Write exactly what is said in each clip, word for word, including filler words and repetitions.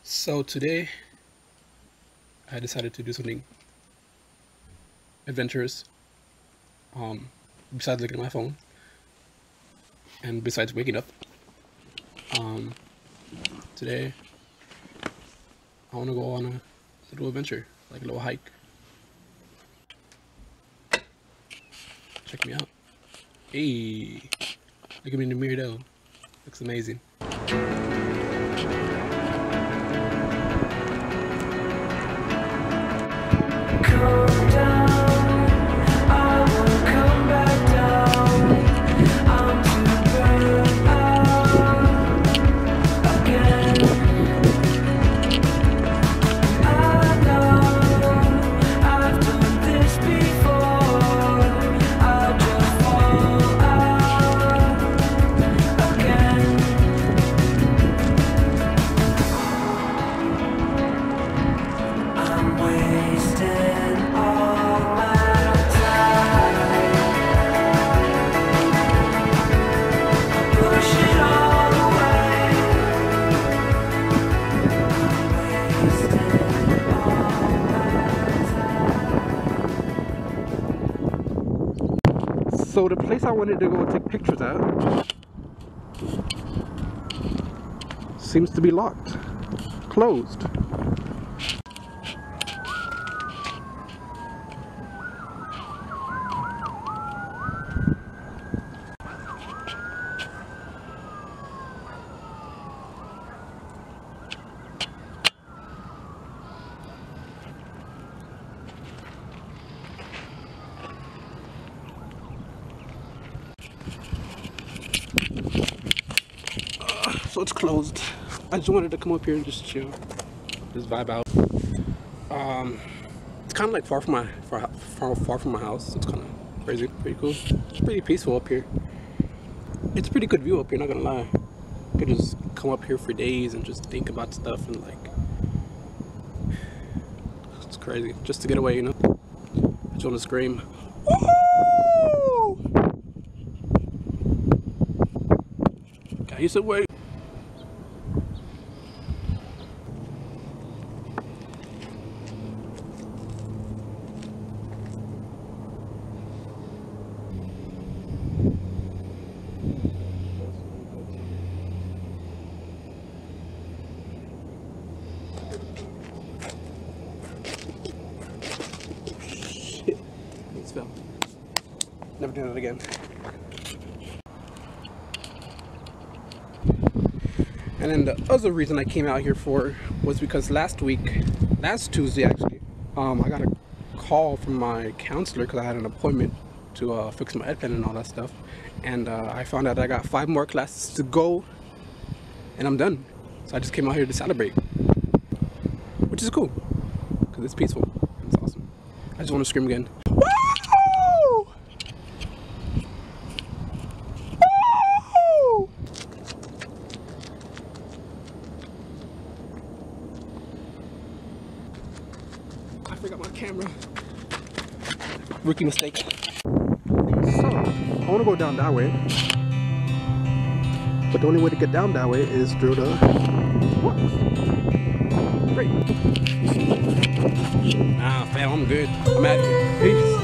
So today I decided to do something adventurous. Um, besides looking at my phone and besides waking up, um, today I want to go on a little adventure, like a little hike. Check me out. Hey, look at me in the mirror though. Looks amazing. Come down, I won't come back down. I'm too burned out again. I know I've done this before. I'll just fall out again. I'm wasted. So the place I wanted to go take pictures at seems to be locked, closed. So it's closed. I just wanted to come up here and just chill, just vibe out. Um, it's kind of like far from my far, far far from my house. It's kind of crazy, pretty cool. It's pretty peaceful up here. It's a pretty good view up here. Not gonna lie. I could just come up here for days and just think about stuff and like, it's crazy. Just to get away, you know. I just want to scream. Woo! I used to wait. Never do that again. And then the other reason I came out here for was because last week, last Tuesday actually, um, I got a call from my counselor because I had an appointment to uh, fix my EpiPen and all that stuff. And uh, I found out I got five more classes to go and I'm done. So I just came out here to celebrate, which is cool because it's peaceful. It's awesome. I just want to scream again. I forgot my camera. Rookie mistake. So, I want to go down that way. But the only way to get down that way is through the... What? Great. Nah, fam, I'm good. I'm out here. Peace.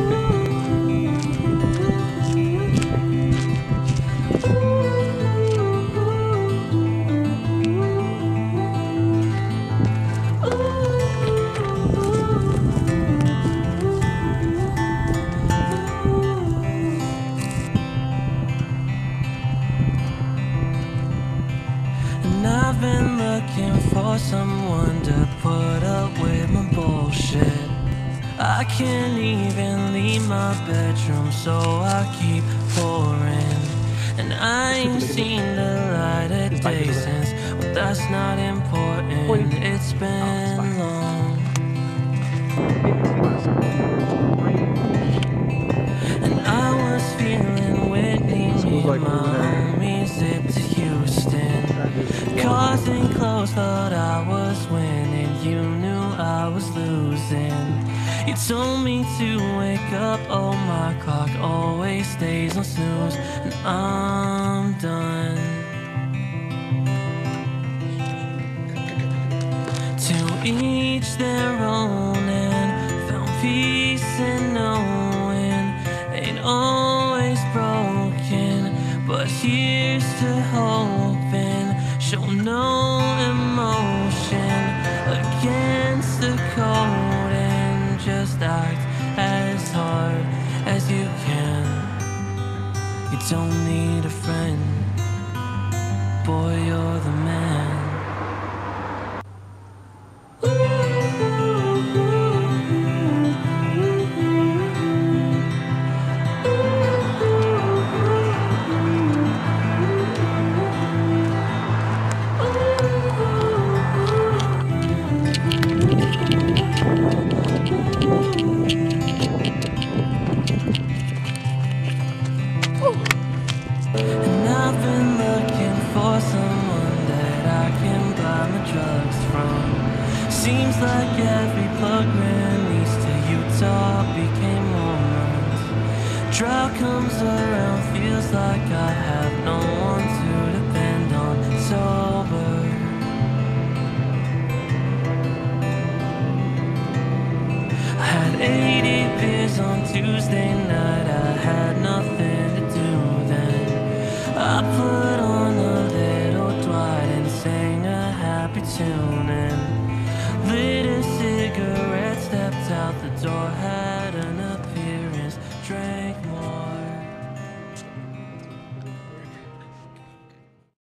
I've been looking for someone to put up with my bullshit. I can't even leave my bedroom, so I keep pouring. And I ain't seen the light of day since, well, that's not important. It's been long. And I was feeling Whitney, me and my homies zipped to Houston. Causing close, thought I was winning. You knew I was losing. You told me to wake up, oh my clock always stays on snooze. And I'm done. each their own, and found peace in knowing ain't always broken, but here's to hoping. Show no emotion against the code, and just act as hard as you can. You don't need a friend, boy, you're the man. And I've been looking for someone that I can buy my drugs from. Seems like every program leads to Utah became Mormons. Drought comes around, feels like I have no one to depend on. Sober, I had eighty beers on Tuesday night. I had nothing to do then. I put on a little Dwight and sang a happy tune and lit a cigarette, stepped out the door.